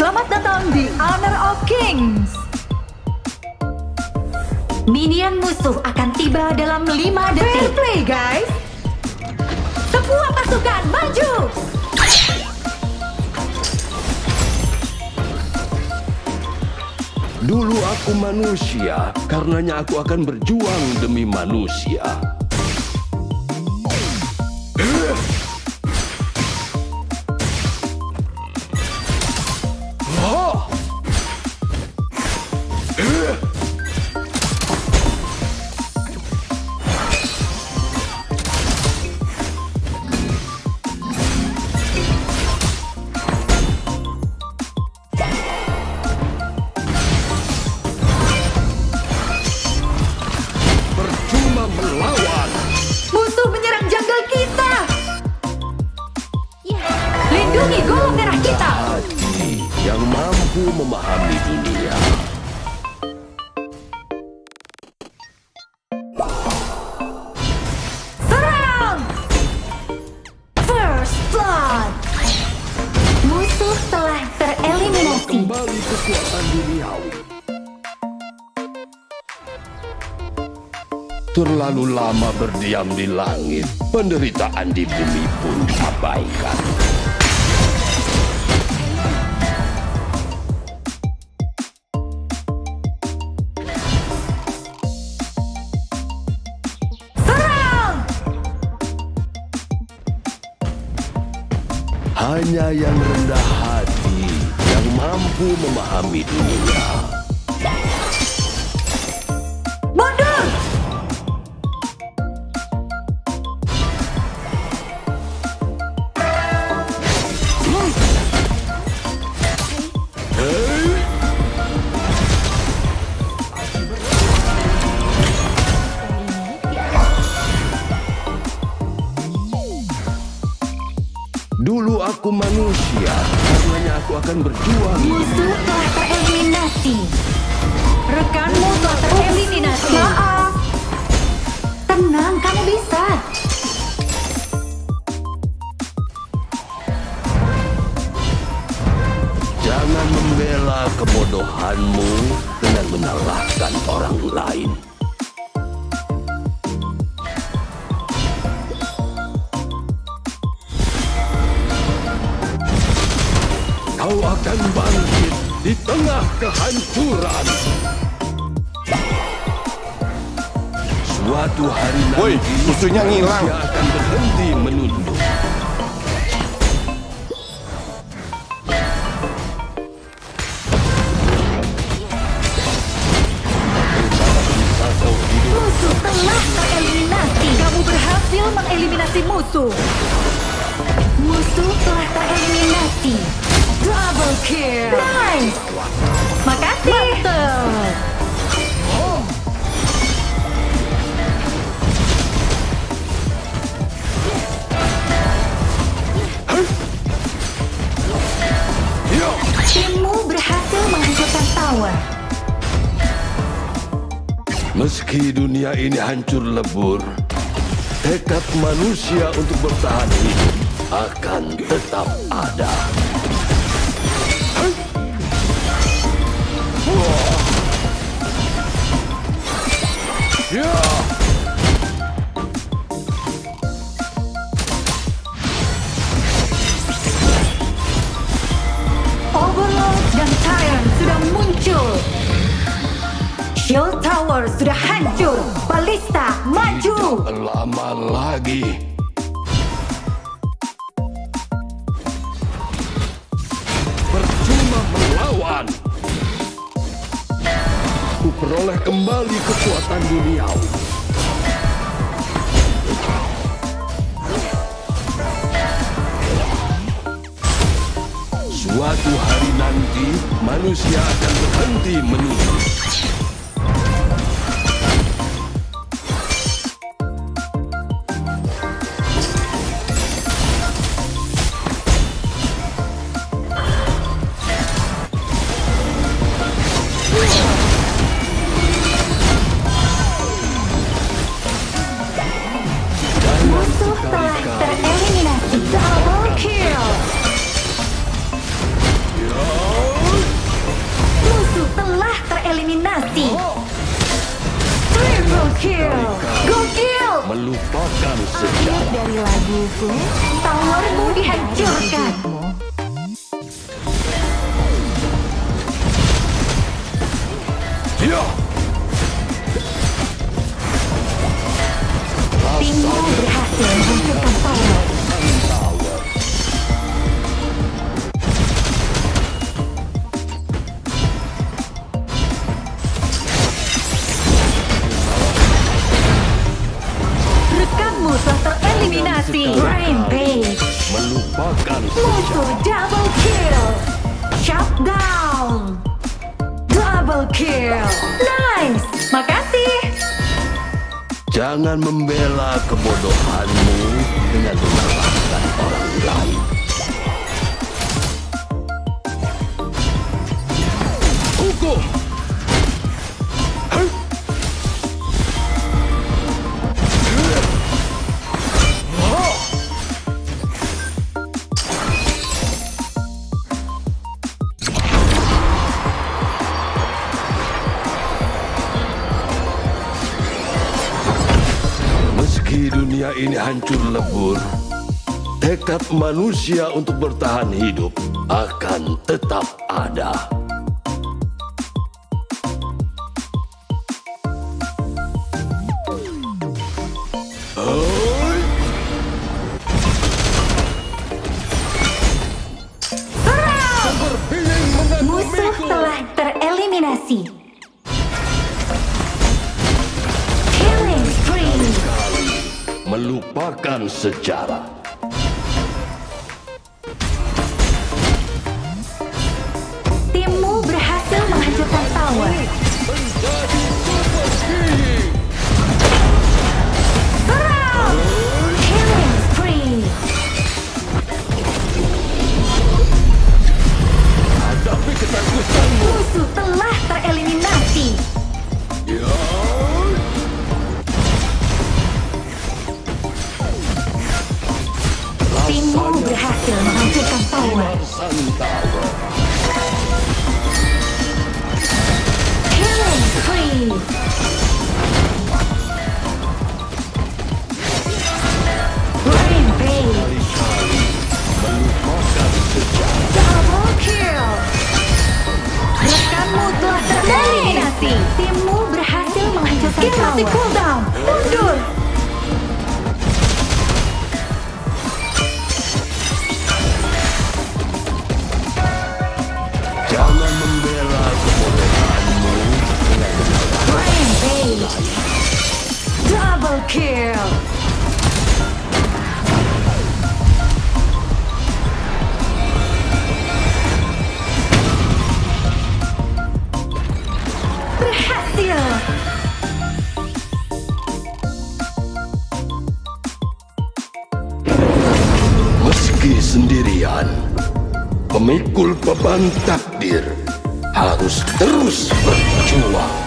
Selamat datang di Honor of Kings. Minion musuh akan tiba dalam 5 detik. Fair play, guys. Semua pasukan maju. Dulu aku manusia, karenanya aku akan berjuang demi manusia. Musuh menyerang jungle kita. Lindungi golong merah kita. Hati yang mampu memahami dunia. Serang! First blood. Musuh telah tereliminasi. Kembali kekuatan duniawi. Terlalu lama berdiam di langit, penderitaan di bumi pun abaikan. Serang! Hanya yang rendah hati yang mampu memahami dunia. Mundur! Dulu aku manusia, karenanya aku akan berjuang. Musuh telah tereliminasi. Rekanmu telah tereliminasi. Maaf. Tenang, kamu bisa. Jangan membela kebodohanmu dengan menyalahkan orang lain. Kau akan bangkit di tengah kehancuran. Suatu hari nanti, Woi, musuhnya ngilang. manusia akan berhenti menunduk. Musuh telah tereliminasi. Kamu berhasil mengeliminasi musuh. Musuh telah tereliminasi. Double kill. Nice. Makasih. Mantap. Timmu berhasil menghancurkan tower. Meski dunia ini hancur lebur, tekad manusia untuk bertahan hidup akan tetap ada. Overlord dan Tyrant sudah muncul. Shield Tower sudah hancur. Ballista maju. Tidak lama lagi. Percuma melawan. Ku peroleh kembali kekuatan duniawi. Suatu hari nanti, manusia akan berhenti menunduk. Musuh telah tereliminasi. Double kill. Ya. tubuhku, Towermu dihancurkan. Ya, Timmu berhasil menghancurkan tower. Rekanmu telah tereliminasi. Rampage. melupakan Musuh double kill. Shut down. Double kill. Nice. Makasih. Jangan membela kebodohanmu dengan menyalahkan orang lain. Hukum! Hei! Meski dunia ini hancur lebur, tekad manusia untuk bertahan hidup akan tetap ada. Hai! Musuh telah tereliminasi. Killing spree. Melupakan sejarah. Timmu berhasil menghancurkan tower. Serang! Killing spree. Hadapi ketakutanmu. Musuh telah tereliminasi. Ya. Timmu berhasil menghancurkan tower. Santawa. Killing spree. Rampage. Melupakan sejarah. Double kill. Rekanmu telah tereliminasi. Timmu berhasil menghancurkan tower. Masih cooldown. Mundur. Jangan membela kebodohanmu dengan Rampage. Double kill. Berhasil. meski sendirian, pemikul beban takdir harus terus berjuang.